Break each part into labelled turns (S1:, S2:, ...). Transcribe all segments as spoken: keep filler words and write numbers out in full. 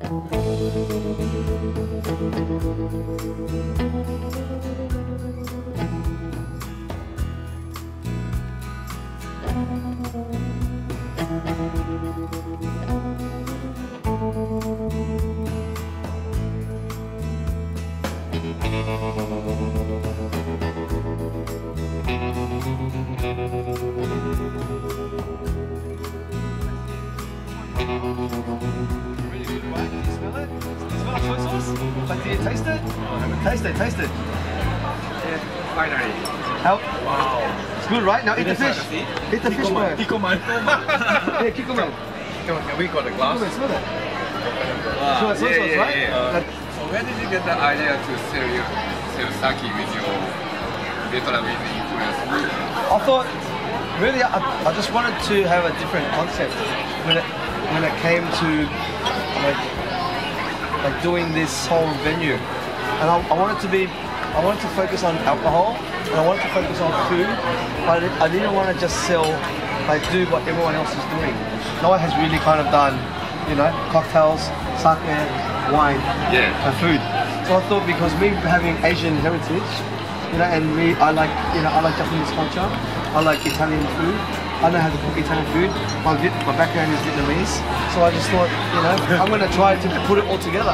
S1: Really good, right? Can you smell it? Smell the soy sauce? Like, do you taste it? Taste it, taste it.
S2: Yeah, finally.
S1: How?
S2: Wow.
S1: It's good, right? Now eat the fish. Eat the fish, man.
S2: Kikoman.
S1: Yeah, Kikoman.
S2: Can we got a glass?
S1: Kikoman, smell it.
S2: Wow.
S1: Smell it, soy
S2: Yeah,
S1: sauce,
S2: yeah,
S1: right?
S2: yeah.
S1: Uh,
S2: So where did you get the idea to sell your sell sake with your Vietnamese influence?
S1: I thought, really, I, I just wanted to have a different concept when it when it came to like like doing this whole venue, and I, I wanted to be, I wanted to focus on alcohol, and I wanted to focus on food, but I didn't, I didn't want to just sell, like do what everyone else is doing. Noah has really kind of done, you know, cocktails, sake, wine,
S2: Yeah.
S1: and food. So I thought because me having Asian heritage, you know, and me, I like, you know, I like Japanese culture, I like Italian food, I know how to cook Italian food, my, Viet my background is Vietnamese, so I just thought, you know, I'm going to try to put it all together.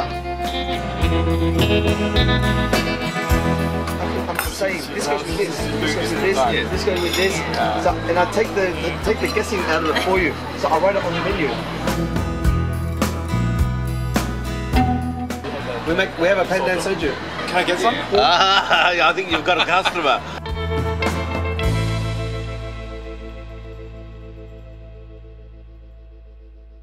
S1: I'm saying, this goes with this, this goes with this,
S2: Yeah.
S1: this goes with this, so, and I take the, the, take the guessing out of it for you, so I write it on the menu. We make, we have a pandan soju.
S3: Can I get some?
S4: Ah, I think you've got a customer.